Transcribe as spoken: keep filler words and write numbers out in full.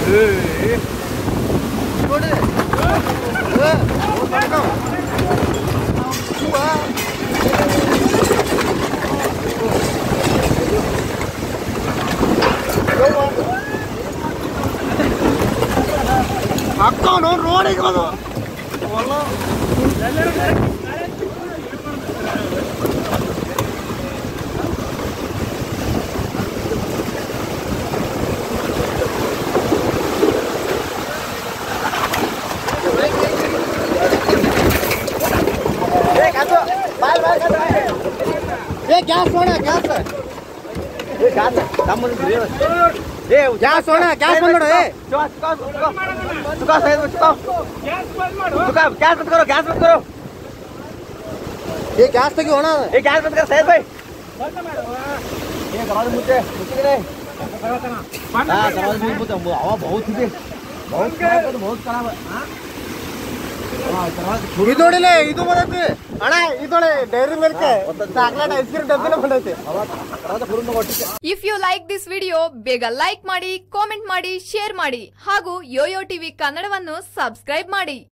ಅಕ್ಕ ನೋಡಿ ರೋಡ್ ಇರೋದು गैस होना गैस ये गैस कम ये गैस होना गैस बंद करो ए चुका चुका चुका सही चुका गैस बंद करो चुका गैस बंद करो गैस बंद करो ये गैस तो क्यों होना ये गैस बंद कर सही भाई बंद मारो ये दरवाजा मुझे मुझे रे हां दरवाजा मुझे मुझे हवा बहुत है बहुत खराब है बहुत खराब है हां ಇದೊಡಿಲೆ ಇದು ಬರುತ್ತೆ ಅಣ್ಣ ಇದೊಳೆ dairy milk chocolate ice cream ಡಬ್ಬಿನ ಬಂದೈತೆ if you like this video ಬೇಗ ಲೈಕ್ ಮಾಡಿ ಕಾಮೆಂಟ್ ಮಾಡಿ ಶೇರ್ ಮಾಡಿ ಹಾಗೂ ಯೋಯೋ ಟಿವಿ ಕನ್ನಡವನ್ನು ಸಬ್ಸ್ಕ್ರೈಬ್ ಮಾಡಿ.